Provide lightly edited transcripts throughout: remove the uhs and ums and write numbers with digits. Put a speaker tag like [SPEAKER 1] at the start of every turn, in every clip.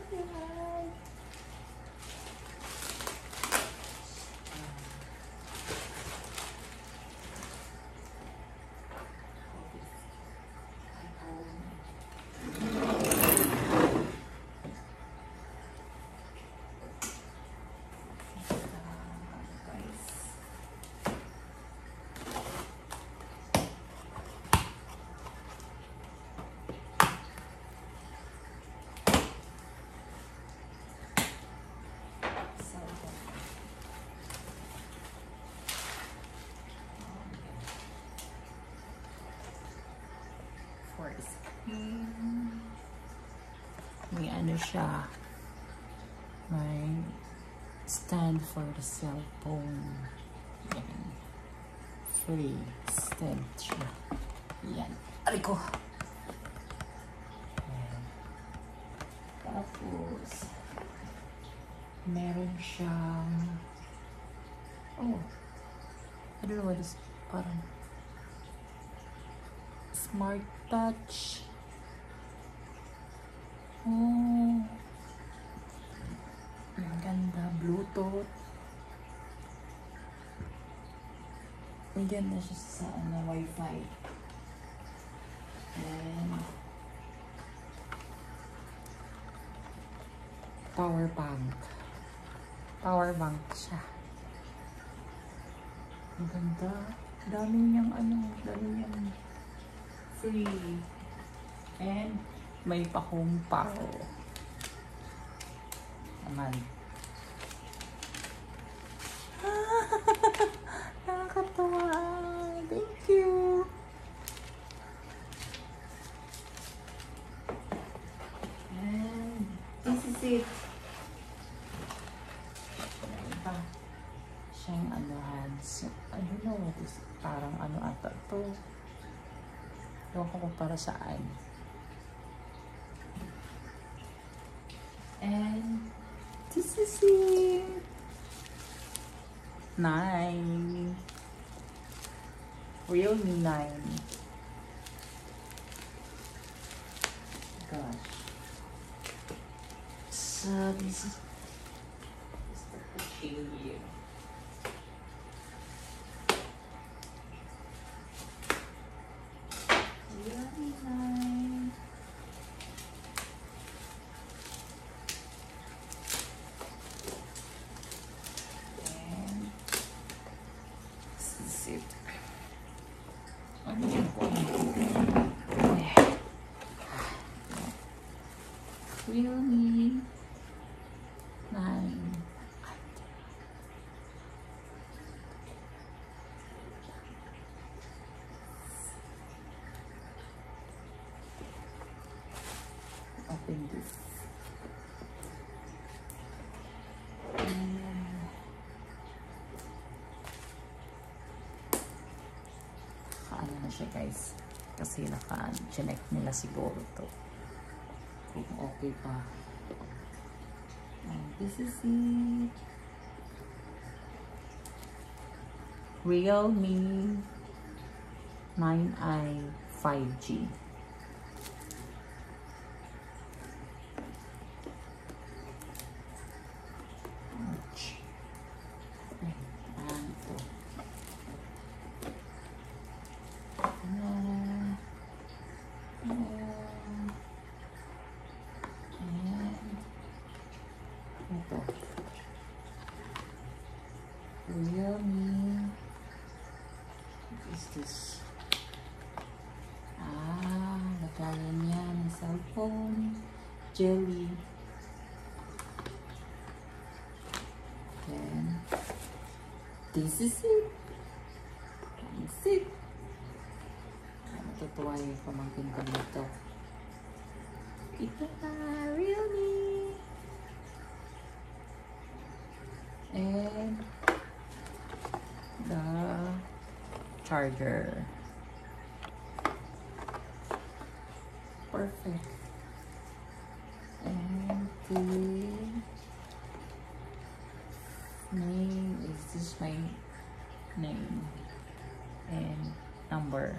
[SPEAKER 1] Yan. For skin. May ano siya. May stand for the cellphone. Yan. Free stand siya. Yan. Aray ko. Yan. Tapos, meron siyang I don't know what this parang smart touch. Ang ganda. Bluetooth. Ang ganda siya sa Wi-Fi. And power bank. Power bank siya. Ang ganda. Dami niyang dami niyang free. And may pa-home pa. Naman. Nakakatawa. Thank you. And this is it. Diba? Siyang hands. I don't know what is. Parang ata to. Ewan ko para saan. And this is it. 9. Realme 9. Gosh. So this is the pushing here. Realme 9. Realme 9. Open this. Ano na siya guys, kasi naka-check nila siguro to kung okay pa. And this is it. Realme 9i 5G. Ito. Realme. What is this? Lagayan niya ng cellphone. Jelly. Then, this is it. That's it. Natutuwa yung pamangkin ko dito. Ito na, Realme. And the charger. Perfect. And the name is this my name and number.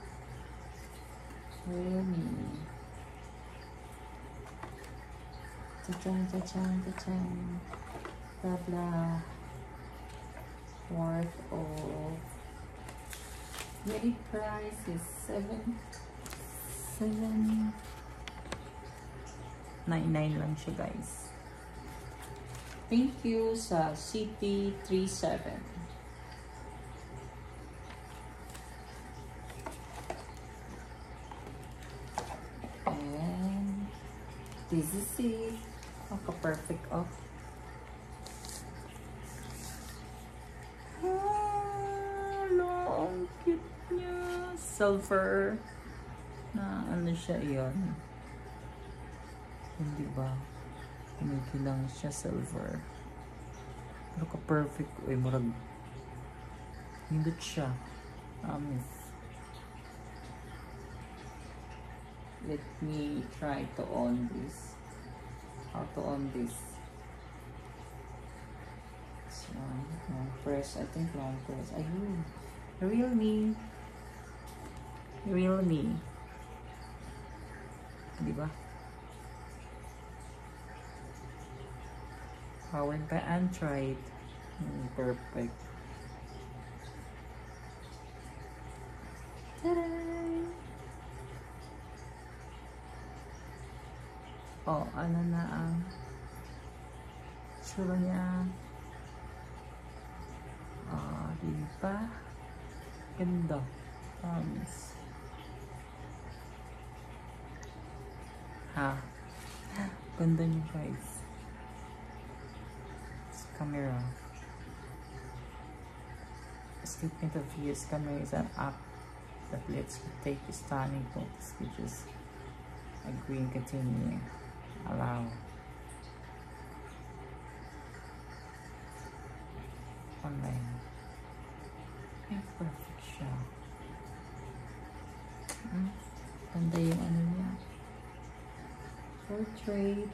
[SPEAKER 1] Realme. Cha-chan, cha-chan, cha-chan. Blah, blah. Worth of unit price is 799 lang siya, guys. Thank you sa CT37. And this is it. Maka-perfect off. Ang cute niya. Silver. Na ano siya yun. Hindi ba? Kumikilang siya silver. Pero ka-perfect. Uy, murag. Hindot siya. Promise. Let me try to on this. How to on this. This one. Long press. I think long press. Ayun. Real me. Real me. Diba? Powered by Android. Perfect. Ta-da! Oh, ano na ang sura niya. Diba? Ganda. Promise. Ha? Ganda niya, guys. This camera. Skipping the views. Camera is an app that lets you take stunning photos. You just agree and continue. Allow. Online. Ay, perfect siya. Ganda yung ano niya. Portrait.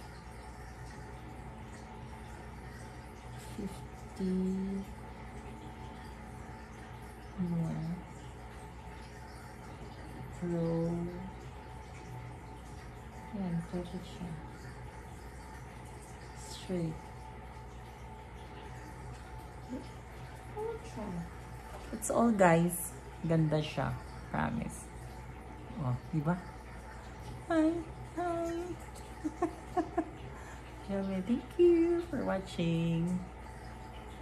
[SPEAKER 1] 50. More. Pro. Yan, perfect siya. Straight. It's all, guys. Ganda siya. Promise. Oh, diba? Hi. Hi. Thank you for watching.